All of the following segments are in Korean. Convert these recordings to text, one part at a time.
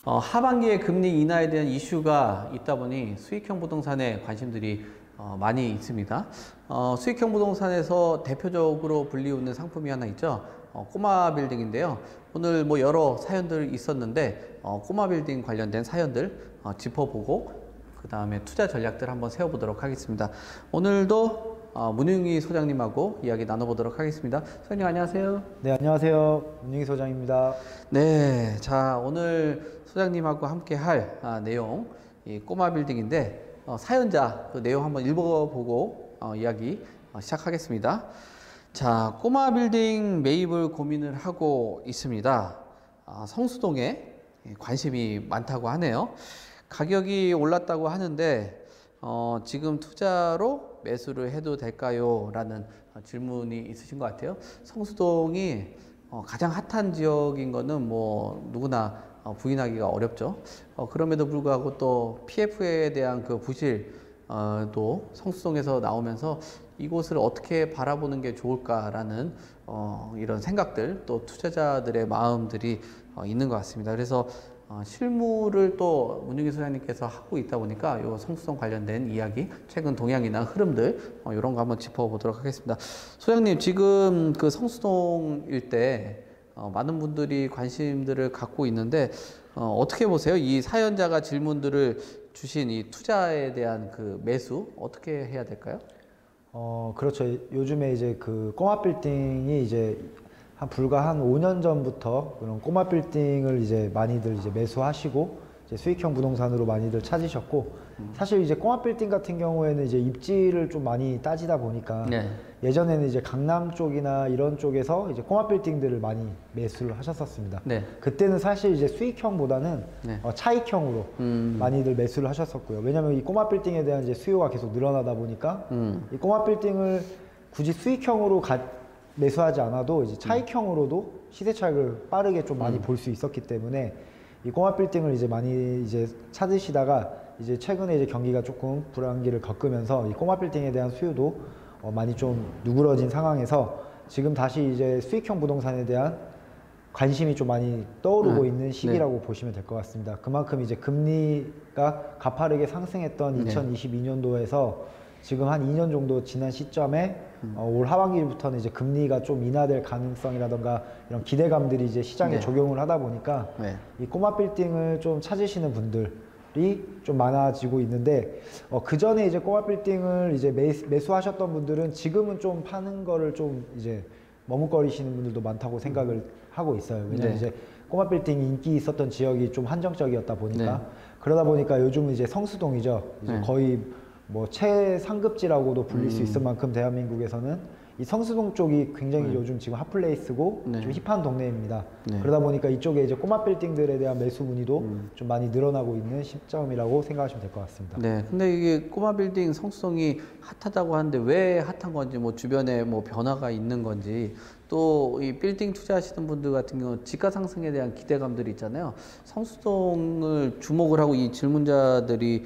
하반기에 금리 인하에 대한 이슈가 있다 보니 수익형 부동산에 관심들이 많이 있습니다. 수익형 부동산에서 대표적으로 불리우는 상품이 하나 있죠. 꼬마 빌딩인데요. 오늘 뭐 여러 사연들 있었는데 꼬마 빌딩 관련된 사연들 짚어보고 그 다음에 투자 전략들 한번 세워보도록 하겠습니다. 오늘도 문용희 소장님하고 이야기 나눠보도록 하겠습니다. 소장님 안녕하세요. 네, 안녕하세요. 문용희 소장입니다. 네, 자 오늘 소장님하고 함께 할 내용 이 꼬마 빌딩인데 사연자 그 내용 한번 읽어보고 이야기 시작하겠습니다. 자, 꼬마 빌딩 매입을 고민을 하고 있습니다. 성수동에 관심이 많다고 하네요. 가격이 올랐다고 하는데 지금 투자로 매수를 해도 될까요? 라는 질문이 있으신 것 같아요. 성수동이 가장 핫한 지역인 거는 뭐 누구나 부인하기가 어렵죠. 그럼에도 불구하고 또 PF에 대한 그 부실 또 성수동에서 나오면서 이곳을 어떻게 바라보는 게 좋을까라는 이런 생각들 또 투자자들의 마음들이 있는 것 같습니다. 그래서 실무를 또 문용희 소장님께서 하고 있다 보니까 이 성수동 관련된 이야기, 최근 동향이나 흐름들 이런 거 한번 짚어보도록 하겠습니다. 소장님 지금 그 성수동 일대 많은 분들이 관심들을 갖고 있는데 어떻게 보세요? 이 사연자가 질문들을 주신 이 투자에 대한 그 매수 어떻게 해야 될까요? 그렇죠. 요즘에 이제 그 꼬마 빌딩이 이제 불과 한 5년 전부터 그런 꼬마 빌딩을 이제 많이들 이제 매수하시고 이제 수익형 부동산으로 많이들 찾으셨고 사실 이제 꼬마 빌딩 같은 경우에는 이제 입지를 좀 많이 따지다 보니까 네. 예전에는 이제 강남 쪽이나 이런 쪽에서 이제 꼬마 빌딩들을 많이 매수를 하셨었습니다. 네. 그때는 사실 이제 수익형보다는 네. 차익형으로 많이들 매수를 하셨었고요. 왜냐하면 이 꼬마 빌딩에 대한 이제 수요가 계속 늘어나다 보니까 이 꼬마 빌딩을 굳이 수익형으로 매수하지 않아도 이제 차익형으로도 시세 차익을 빠르게 좀 많이 볼 수 있었기 때문에 이 꼬마 빌딩을 이제 많이 이제 찾으시다가 이제 최근에 이제 경기가 조금 불황기를 겪으면서 이 꼬마 빌딩에 대한 수요도 많이 좀 누그러진 상황에서 지금 다시 이제 수익형 부동산에 대한 관심이 좀 많이 떠오르고 있는 시기라고 보시면 될 것 같습니다. 그만큼 이제 금리가 가파르게 상승했던 2022년도에서 지금 한 2년 정도 지난 시점에 올 하반기부터는 이제 금리가 좀 인하될 가능성이라던가 이런 기대감들이 이제 시장에 적용을 하다 보니까 이 꼬마 빌딩을 좀 찾으시는 분들이 좀 많아지고 있는데 그 전에 이제 꼬마 빌딩을 이제 매수하셨던 분들은 지금은 좀 파는 거를 좀 이제 머뭇거리시는 분들도 많다고 생각을 하고 있어요. 왜냐면 이제 꼬마 빌딩이 인기 있었던 지역이 좀 한정적이었다 보니까 그러다 보니까 요즘은 이제 성수동이죠. 이제 거의 뭐 최상급지라고도 불릴 수 있을 만큼 대한민국에서는 이 성수동 쪽이 굉장히 요즘 지금 핫플레이스고 좀 힙한 동네입니다. 그러다 보니까 이쪽에 이제 꼬마 빌딩들에 대한 매수 문의도 좀 많이 늘어나고 있는 시점이라고 생각하시면 될 것 같습니다. 네, 근데 이게 꼬마 빌딩 성수동이 핫하다고 하는데 왜 핫한 건지 뭐 주변에 뭐 변화가 있는 건지 또 이 빌딩 투자하시는 분들 같은 경우는 지가 상승에 대한 기대감들이 있잖아요. 성수동을 주목을 하고 이 질문자들이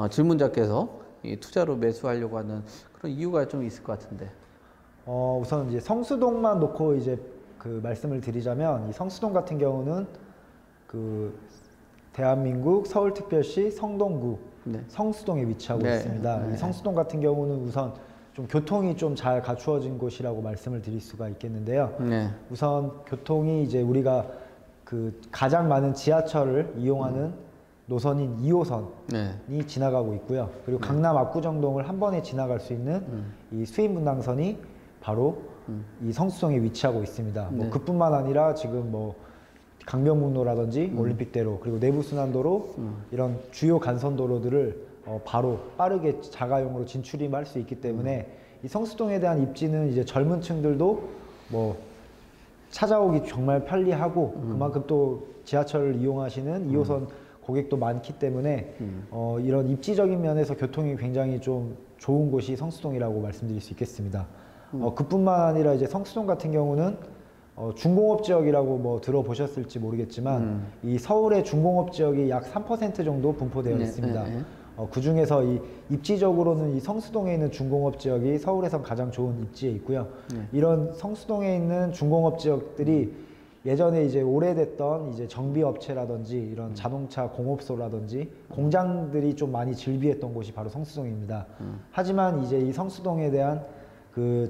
질문자께서 이 투자로 매수하려고 하는 그런 이유가 좀 있을 것 같은데. 우선 이제 성수동만 놓고 이제 그 말씀을 드리자면 이 성수동 같은 경우는 그 대한민국 서울특별시 성동구 성수동에 위치하고 있습니다. 이 성수동 같은 경우는 우선 좀 교통이 좀 잘 갖추어진 곳이라고 말씀을 드릴 수가 있겠는데요. 우선 교통이 이제 우리가 그 가장 많은 지하철을 이용하는 노선인 2호선이 지나가고 있고요. 그리고 강남 압구정동을 한 번에 지나갈 수 있는 이 수인분당선이 바로 이 성수동에 위치하고 있습니다. 뭐 그뿐만 아니라 지금 뭐 강변북로라든지 올림픽대로 그리고 내부순환도로 이런 주요 간선도로들을 바로 빠르게 자가용으로 진출임할 수 있기 때문에 이 성수동에 대한 입지는 이제 젊은 층들도 뭐 찾아오기 정말 편리하고 그만큼 또 지하철을 이용하시는 2호선 고객도 많기 때문에 이런 입지적인 면에서 교통이 굉장히 좀 좋은 곳이 성수동이라고 말씀드릴 수 있겠습니다. 그뿐만 아니라 이제 성수동 같은 경우는 중공업 지역이라고 뭐 들어보셨을지 모르겠지만 이 서울의 중공업 지역이 약 3% 정도 분포되어 있습니다. 그 중에서 이 입지적으로는 이 성수동에 있는 중공업 지역이 서울에선 가장 좋은 입지에 있고요. 이런 성수동에 있는 중공업 지역들이 예전에 이제 오래됐던 이제 정비업체라든지 이런 자동차 공업소라든지 공장들이 좀 많이 즐비했던 곳이 바로 성수동입니다. 하지만 이제 이 성수동에 대한 그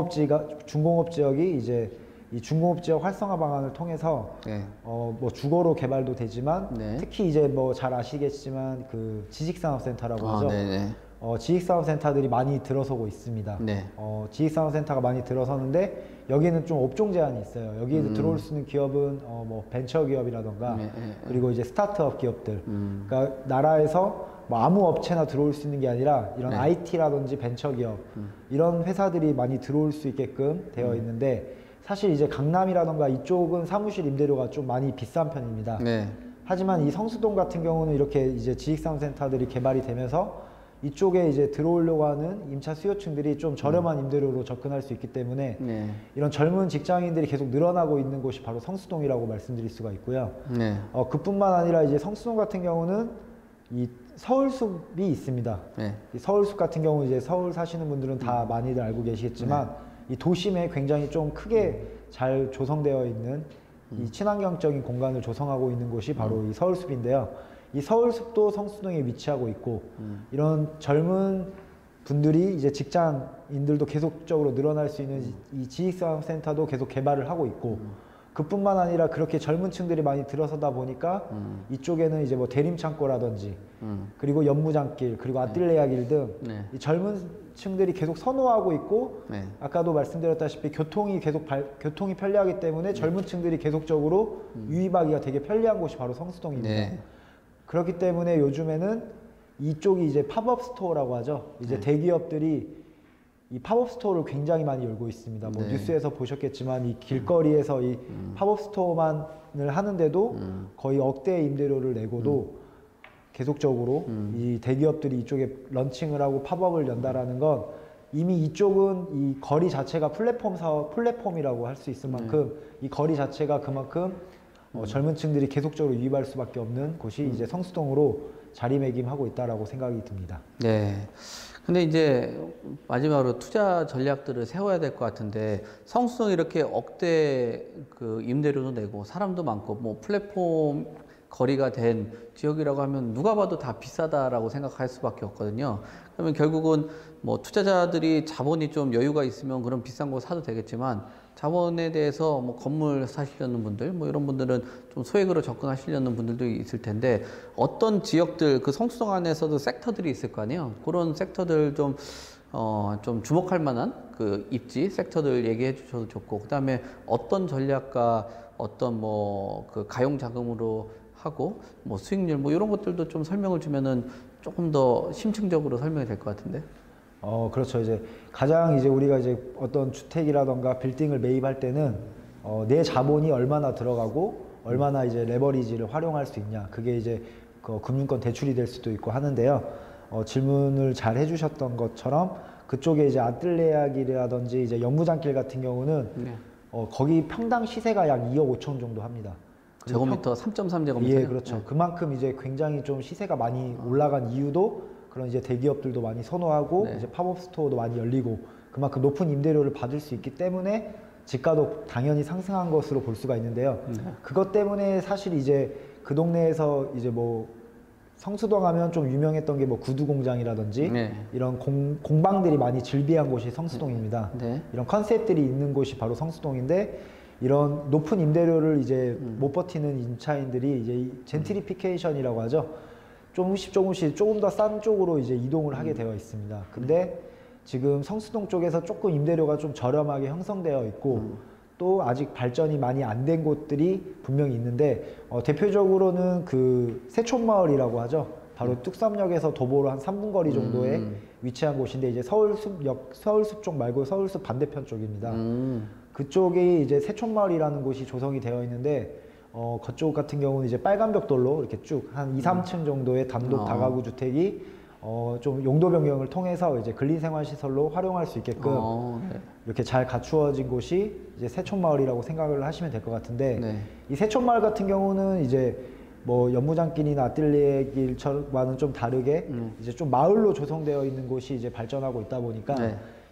중공업 지역이 이제 이 중공업 지역 활성화 방안을 통해서 네. 뭐 주거로 개발도 되지만 네. 특히 이제 뭐 잘 아시겠지만 그 지식산업센터라고 하죠. 네네. 지식산업센터들이 많이 들어서고 있습니다. 네. 지식산업센터가 많이 들어서는데 여기는 좀 업종 제한이 있어요. 여기에 들어올 수 있는 기업은 뭐 벤처 기업이라던가 그리고 이제 스타트업 기업들. 그러니까 나라에서 뭐 아무 업체나 들어올 수 있는 게 아니라 이런 네. IT라든지 벤처 기업 이런 회사들이 많이 들어올 수 있게끔 되어 있는데 사실 이제 강남이라던가 이쪽은 사무실 임대료가 좀 많이 비싼 편입니다. 네. 하지만 이 성수동 같은 경우는 이렇게 이제 지식산업센터들이 개발이 되면서 이쪽에 이제 들어오려고 하는 임차 수요층들이 좀 저렴한 임대료로 접근할 수 있기 때문에 네. 이런 젊은 직장인들이 계속 늘어나고 있는 곳이 바로 성수동이라고 말씀드릴 수가 있고요. 네. 그뿐만 아니라 이제 성수동 같은 경우는 이 서울숲이 있습니다. 네. 이 서울숲 같은 경우 이제 서울 사시는 분들은 다 많이들 알고 계시겠지만 이 도심에 굉장히 좀 크게 잘 조성되어 있는 이 친환경적인 공간을 조성하고 있는 곳이 바로 이 서울숲인데요. 이 서울숲도 성수동에 위치하고 있고 이런 젊은 분들이 이제 직장인들도 계속적으로 늘어날 수 있는 이 지식산업센터도 계속 개발을 하고 있고 그뿐만 아니라 그렇게 젊은 층들이 많이 들어서다 보니까 이쪽에는 이제 뭐 대림창고라든지 그리고 연무장길 그리고 아뜰레야길 등 이 젊은 층들이 계속 선호하고 있고 아까도 말씀드렸다시피 교통이 편리하기 때문에 젊은 층들이 계속적으로 유입하기가 되게 편리한 곳이 바로 성수동입니다. 네. 그렇기 때문에 요즘에는 이쪽이 이제 팝업 스토어라고 하죠. 이제 대기업들이 이 팝업 스토어를 굉장히 많이 열고 있습니다. 뭐 뉴스에서 보셨겠지만 이 길거리에서 이 팝업 스토어만을 하는데도 거의 억대의 임대료를 내고도 계속적으로 이 대기업들이 이쪽에 런칭을 하고 팝업을 연다라는 건 이미 이쪽은 이 거리 자체가 플랫폼이라고 할 수 있을 만큼 이 거리 자체가 그만큼 젊은 층들이 계속적으로 유입할 수밖에 없는 곳이 이제 성수동으로 자리매김하고 있다라고 생각이 듭니다. 네. 근데 이제 마지막으로 투자 전략들을 세워야 될 것 같은데 성수동 이렇게 억대 그 임대료도 내고 사람도 많고 뭐 플랫폼 거리가 된 지역이라고 하면 누가 봐도 다 비싸다라고 생각할 수밖에 없거든요. 그러면 결국은 뭐 투자자들이 자본이 좀 여유가 있으면 그런 비싼 거 사도 되겠지만 자본에 대해서 뭐 건물 사시려는 분들 뭐 이런 분들은 좀 소액으로 접근하시려는 분들도 있을 텐데 어떤 지역들 그 성수동 안에서도 섹터들이 있을 거 아니에요. 그런 섹터들 좀 주목할 만한 그 입지 섹터들 얘기해 주셔도 좋고 그다음에 어떤 전략과 어떤 뭐 그 가용 자금으로 하고 뭐 수익률 뭐 이런 것들도 좀 설명을 주면은 조금 더 심층적으로 설명이 될 것 같은데. 그렇죠. 이제 가장 이제 우리가 이제 어떤 주택이라던가 빌딩을 매입할 때는 내 자본이 얼마나 들어가고 얼마나 이제 레버리지를 활용할 수 있냐. 그게 이제 그 금융권 대출이 될 수도 있고 하는데요. 질문을 잘 해주셨던 것처럼 그쪽에 이제 아뜰레야길이라든지 이제 연무장길 같은 경우는 거기 평당 시세가 약 2억 5천 정도 합니다. 제곱미터 3.3제곱미터. 예, 그렇죠. 그만큼 이제 굉장히 좀 시세가 많이 올라간 이유도 그런 이제 대기업들도 많이 선호하고 이제 팝업 스토어도 많이 열리고 그만큼 높은 임대료를 받을 수 있기 때문에 집가도 당연히 상승한 것으로 볼 수가 있는데요. 그것 때문에 사실 이제 그 동네에서 이제 뭐 성수동 하면 좀 유명했던 게 뭐 구두 공장이라든지 이런 공방들이 많이 즐비한 곳이 성수동입니다. 이런 컨셉들이 있는 곳이 바로 성수동인데 이런 높은 임대료를 이제 못 버티는 임차인들이 이제 젠트리피케이션이라고 하죠. 조금씩 조금 더 싼 쪽으로 이제 이동을 하게 되어 있습니다. 근데 지금 성수동 쪽에서 조금 임대료가 좀 저렴하게 형성되어 있고 또 아직 발전이 많이 안 된 곳들이 분명히 있는데 대표적으로는 그 세촌마을이라고 하죠. 바로 뚝섬역에서 도보로 한 3분 거리 정도에 위치한 곳인데 이제 서울숲 쪽 말고 서울숲 반대편 쪽입니다. 그쪽이 이제 세촌마을이라는 곳이 조성이 되어 있는데 그쪽 같은 경우는 이제 빨간 벽돌로 이렇게 쭉 한 2, 3층 정도의 단독 다가구 주택이 좀 용도 변경을 통해서 이제 근린생활시설로 활용할 수 있게끔 이렇게 잘 갖추어진 곳이 이제 세촌마을이라고 생각을 하시면 될 것 같은데 이 세촌마을 같은 경우는 이제 뭐 연무장길이나 아뜰리에길과는 좀 다르게 이제 좀 마을로 조성되어 있는 곳이 이제 발전하고 있다 보니까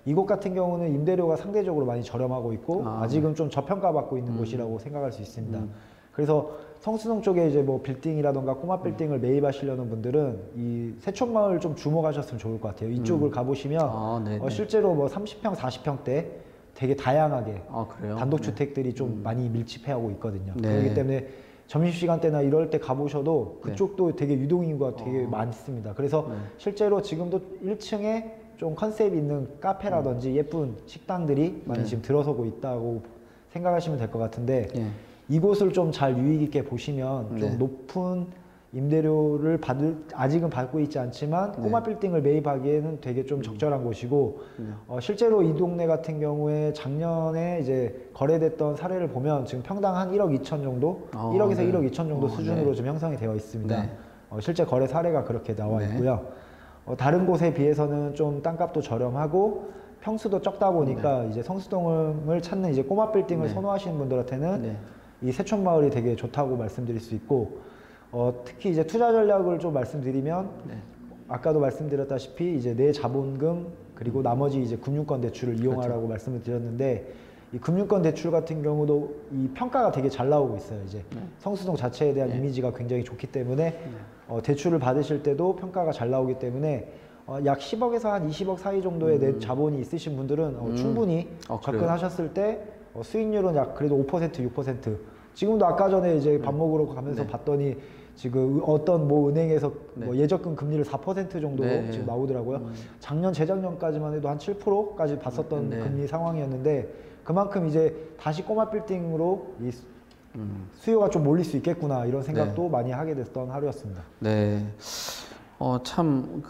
이곳 같은 경우는 임대료가 상대적으로 많이 저렴하고 있고 아직은 좀 저평가받고 있는 곳이라고 생각할 수 있습니다. 그래서 성수동 쪽에 이제 뭐 빌딩이라던가 꼬마 빌딩을 매입하시려는 분들은 이 세촌마을 좀 주목하셨으면 좋을 것 같아요. 이쪽을 가보시면 실제로 뭐 30평, 40평대 되게 다양하게 단독주택들이 좀 많이 밀집해하고 있거든요. 그렇기 때문에 점심시간 때나 이럴 때 가보셔도 그쪽도 되게 유동인구가 되게 많습니다. 그래서 실제로 지금도 1층에 좀 컨셉 있는 카페라든지 예쁜 식당들이 많이 지금 들어서고 있다고 생각하시면 될 것 같은데 이곳을 좀 잘 유익 있게 보시면 좀 높은 임대료를 아직은 받고 있지 않지만 꼬마 빌딩을 매입하기에는 되게 좀 적절한 곳이고 실제로 이 동네 같은 경우에 작년에 이제 거래됐던 사례를 보면 지금 평당 한 1억 2천 정도 1억에서 1억 2천 정도 수준으로 좀 형성이 되어 있습니다. 실제 거래 사례가 그렇게 나와 있고요. 다른 곳에 비해서는 좀 땅값도 저렴하고 평수도 적다 보니까 이제 성수동을 찾는 이제 꼬마 빌딩을 선호하시는 분들한테는 이 세촌마을이 되게 좋다고 말씀드릴 수 있고 특히 이제 투자 전략을 좀 말씀드리면 아까도 말씀드렸다시피 이제 내 자본금 그리고 나머지 이제 금융권 대출을 이용하라고 말씀을 드렸는데 이 금융권 대출 같은 경우도 이 평가가 되게 잘 나오고 있어요. 이제 성수동 자체에 대한 이미지가 굉장히 좋기 때문에 대출을 받으실 때도 평가가 잘 나오기 때문에 약 10억에서 한 20억 사이 정도의 내 자본이 있으신 분들은 충분히 접근하셨을 때 수익률은 약 그래도 5%, 6%. 지금도 아까 전에 이제 밥 먹으러 가면서 봤더니 지금 어떤 뭐 은행에서 뭐 예적금 금리를 4% 정도로 지금 나오더라고요. 작년, 재작년까지만 해도 한 7%까지 봤었던 금리 상황이었는데 그만큼 이제 다시 꼬마 빌딩으로 이 수요가 좀 몰릴 수 있겠구나 이런 생각도 많이 하게 됐던 하루였습니다. 네. 참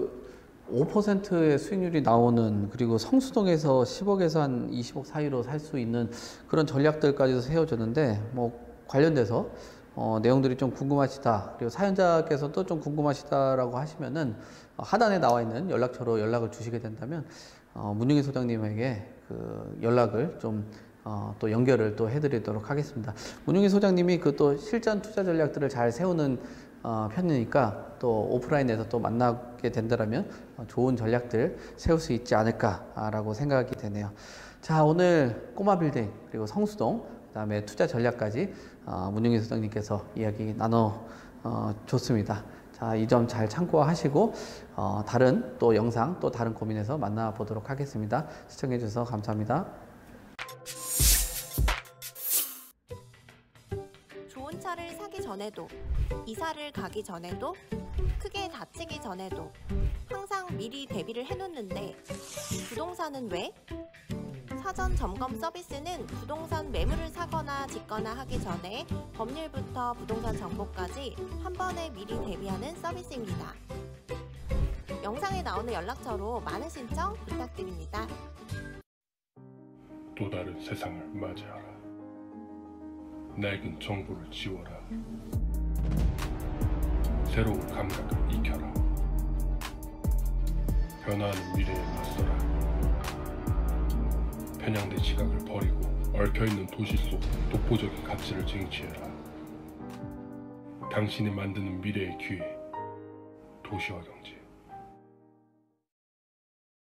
5%의 수익률이 나오는 그리고 성수동에서 10억에서 한 20억 사이로 살 수 있는 그런 전략들까지도 세워졌는데 뭐 관련돼서 내용들이 좀 궁금하시다 그리고 사연자께서도 좀 궁금하시다라고 하시면은 하단에 나와 있는 연락처로 연락을 주시게 된다면 문용희 소장님에게 그 연락을 좀 또 연결을 또 해드리도록 하겠습니다. 문용희 소장님이 그 또 실전 투자 전략들을 잘 세우는 편이니까 또 오프라인에서 또 만나게 된다면 좋은 전략들 세울 수 있지 않을까라고 생각이 되네요. 자, 오늘 꼬마 빌딩 그리고 성수동 그다음에 투자 전략까지 문용희 소장님께서 이야기 나눠 줬습니다. 자, 이 점 잘 참고하시고 다른 또 영상 또 다른 고민에서 만나보도록 하겠습니다. 시청해 주셔서 감사합니다. 좋은 차를 사기 전에도 이사를 가기 전에도 크게 다치기 전에도 항상 미리 대비를 해놓는데 부동산은 왜? 사전 점검 서비스는 부동산 매물을 사거나 짓거나 하기 전에 법률부터 부동산 정보까지 한 번에 미리 대비하는 서비스입니다. 영상에 나오는 연락처로 많은 신청 부탁드립니다. 또 다른 세상을 맞이하라. 낡은 정보를 지워라. 새로운 감각을 익혀라. 변화하는 미래에 맞서라. 편향된 시각을 버리고 얽혀있는 도시 속 독보적인 가치를 쟁취해라. 당신이 만드는 미래의 기회, 도시화 경제.